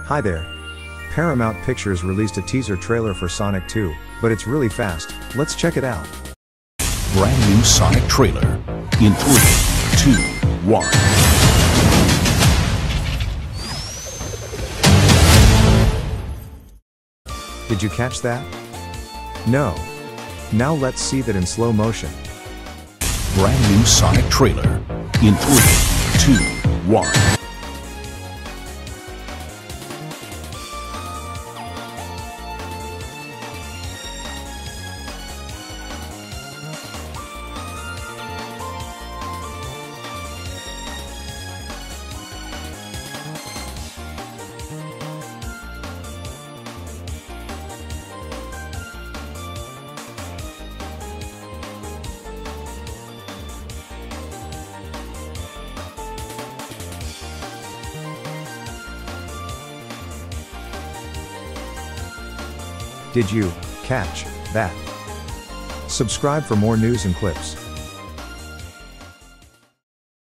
Hi there. Paramount Pictures released a teaser trailer for Sonic 2, but it's really fast. Let's check it out. Brand new Sonic trailer in 3, 2, 1. Did you catch that? No. Now let's see that in slow motion. Brand new Sonic trailer in 3, 2, 1. Did you catch that? Subscribe for more news and clips.